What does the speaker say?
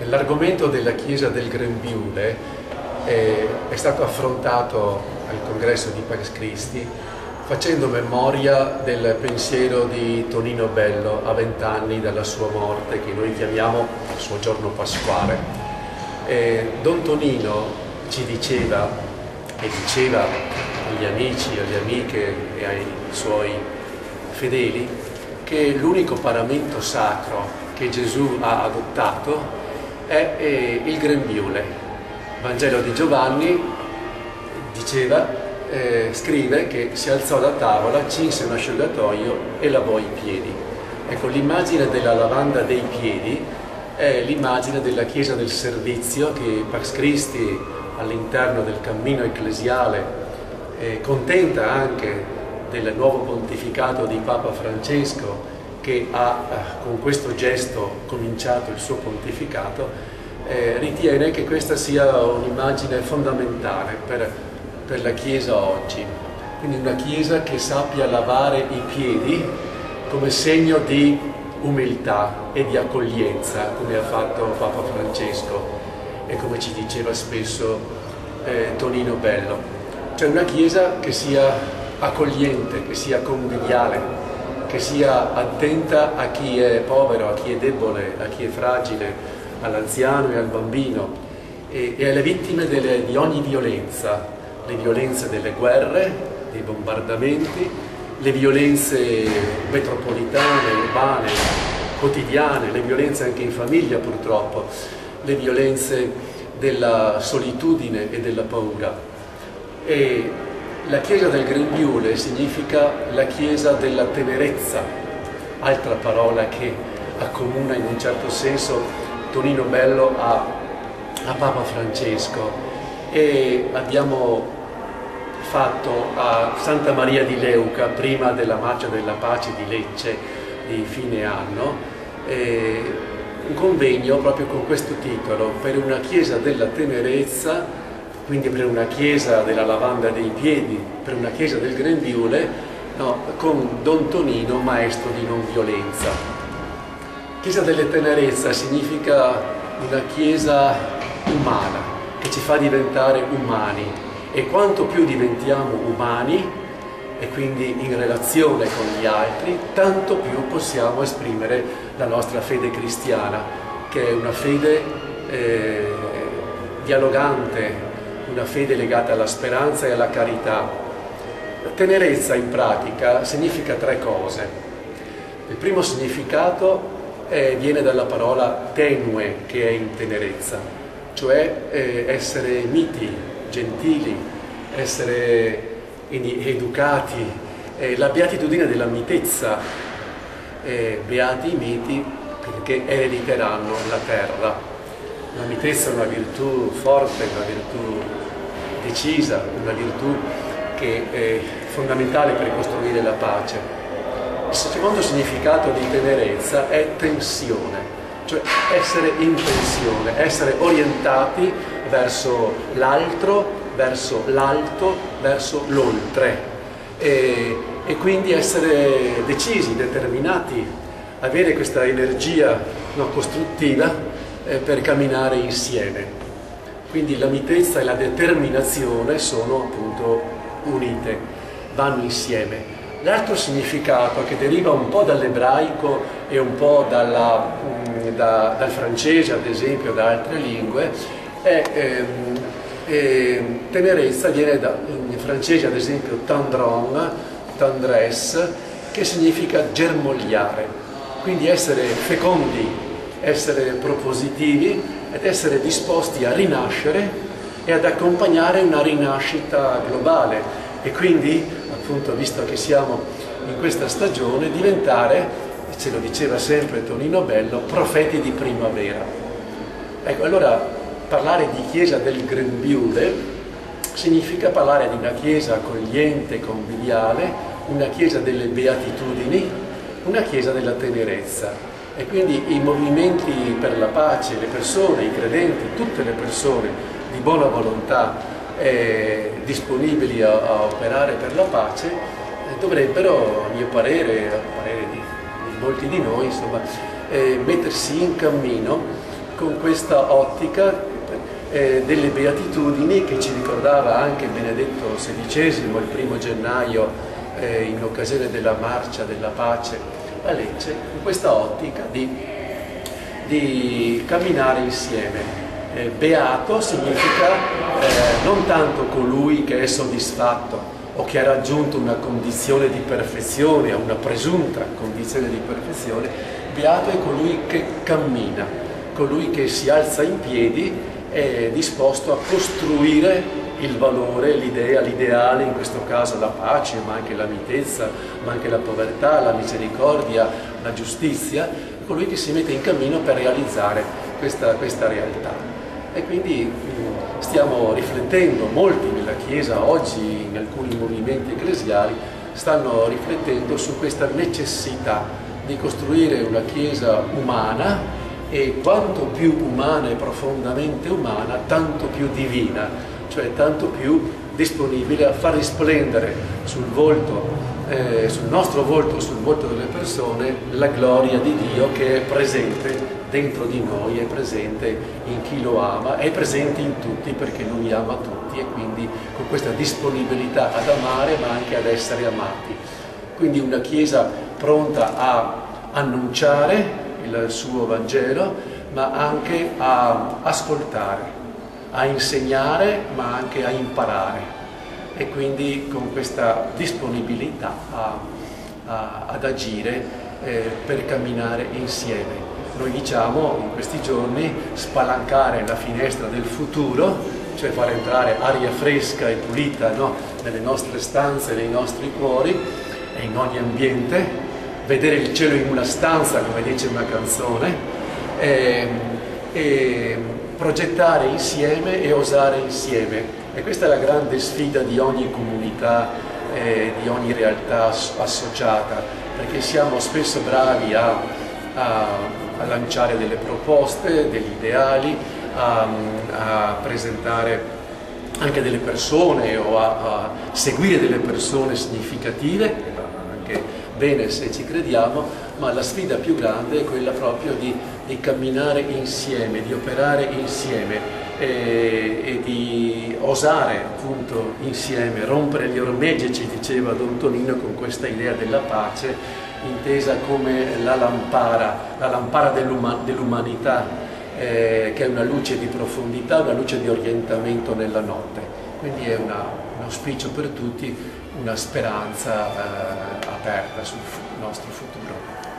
L'argomento della Chiesa del Grembiule è stato affrontato al congresso di Pax Christi facendo memoria del pensiero di Tonino Bello a 20 anni dalla sua morte, che noi chiamiamo il suo giorno pasquale. Don Tonino ci diceva, e diceva agli amici, alle amiche e ai suoi fedeli, che l'unico paramento sacro che Gesù ha adottato è il grembiule. Vangelo di Giovanni diceva, scrive che si alzò da tavola, cinse un asciugatoio e lavò i piedi. Ecco, l'immagine della lavanda dei piedi è l'immagine della Chiesa del servizio che Pax Christi all'interno del cammino ecclesiale, contenta anche del nuovo pontificato di Papa Francesco, che ha con questo gesto cominciato il suo pontificato, ritiene che questa sia un'immagine fondamentale per la Chiesa oggi. Quindi una Chiesa che sappia lavare i piedi come segno di umiltà e di accoglienza, come ha fatto Papa Francesco e come ci diceva spesso Tonino Bello. Cioè una Chiesa che sia accogliente, che sia conviviale, che sia attenta a chi è povero, a chi è debole, a chi è fragile, all'anziano e al bambino e alle vittime di ogni violenza, le violenze delle guerre, dei bombardamenti, le violenze metropolitane, urbane, quotidiane, le violenze anche in famiglia purtroppo, le violenze della solitudine e della paura. E la Chiesa del Grembiule significa la Chiesa della tenerezza, altra parola che accomuna in un certo senso Tonino Bello a Papa Francesco. E abbiamo fatto a Santa Maria di Leuca, prima della Marcia della Pace di Lecce di fine anno, un convegno proprio con questo titolo, per una Chiesa della tenerezza, quindi per una Chiesa della lavanda dei piedi, per una Chiesa del Grembiule, no, con Don Tonino, maestro di non violenza. Chiesa della tenerezza significa una Chiesa umana, che ci fa diventare umani, e quanto più diventiamo umani, e quindi in relazione con gli altri, tanto più possiamo esprimere la nostra fede cristiana, che è una fede dialogante, una fede legata alla speranza e alla carità. La tenerezza in pratica significa tre cose. Il primo significato viene dalla parola tenue, che è in tenerezza, cioè essere miti, gentili, essere educati, la beatitudine della mitezza, beati i miti perché erediteranno la terra. La mitezza è una virtù forte, una virtù decisa, una virtù che è fondamentale per costruire la pace. Il secondo significato di tenerezza è tensione, cioè essere in tensione, essere orientati verso l'altro, verso l'alto, verso l'oltre e quindi essere decisi, determinati, avere questa energia costruttiva per camminare insieme. Quindi la mitezza e la determinazione sono appunto unite, vanno insieme. L'altro significato, che deriva un po' dall'ebraico e un po' dal francese, ad esempio, da altre lingue, è tenerezza, viene in francese ad esempio tendron, tendresse, che significa germogliare, quindi essere fecondi, essere propositivi ed essere disposti a rinascere e ad accompagnare una rinascita globale e quindi, appunto, visto che siamo in questa stagione, diventare, ce lo diceva sempre Tonino Bello, profeti di primavera. Ecco, allora parlare di Chiesa del Grembiule significa parlare di una Chiesa accogliente, conviviale, una Chiesa delle beatitudini, una Chiesa della tenerezza. E quindi i movimenti per la pace, le persone, i credenti, tutte le persone di buona volontà disponibili a operare per la pace dovrebbero, a mio parere, a parere di molti di noi, insomma, mettersi in cammino con questa ottica delle beatitudini che ci ricordava anche Benedetto XVI il 1° gennaio in occasione della marcia della pace a Lecce, in questa ottica di camminare insieme. Beato significa non tanto colui che è soddisfatto o che ha raggiunto una condizione di perfezione, una presunta condizione di perfezione. Beato è colui che cammina, colui che si alza in piedi, è disposto a costruire il valore, l'idea, l'ideale, in questo caso la pace, ma anche la mitezza, ma anche la povertà, la misericordia, la giustizia, colui che si mette in cammino per realizzare questa realtà. E quindi stiamo riflettendo, molti nella Chiesa oggi, in alcuni movimenti ecclesiali, stanno riflettendo su questa necessità di costruire una Chiesa umana, e quanto più umana e profondamente umana, tanto più divina, cioè tanto più disponibile a far risplendere sul nostro volto, sul volto delle persone, la gloria di Dio che è presente dentro di noi, è presente in chi lo ama, è presente in tutti perché Lui ama tutti, e quindi con questa disponibilità ad amare ma anche ad essere amati. Quindi una Chiesa pronta a annunciare il suo Vangelo, ma anche a ascoltare, a insegnare, ma anche a imparare, e quindi con questa disponibilità ad agire per camminare insieme. Noi diciamo in questi giorni spalancare la finestra del futuro, cioè far entrare aria fresca e pulita, no? Nelle nostre stanze, nei nostri cuori e in ogni ambiente, vedere il cielo in una stanza, come dice una canzone, e progettare insieme e osare insieme. E questa è la grande sfida di ogni comunità, di ogni realtà associata, perché siamo spesso bravi a lanciare delle proposte, degli ideali, a presentare anche delle persone o a seguire delle persone significative, anche bene se ci crediamo, ma la sfida più grande è quella proprio di camminare insieme, di operare insieme e di osare appunto insieme, rompere gli ormeggi, ci diceva Don Tonino, con questa idea della pace, intesa come la lampara dell'umanità, che è una luce di profondità, una luce di orientamento nella notte. Quindi è un auspicio per tutti, una speranza aperta sul nostro futuro.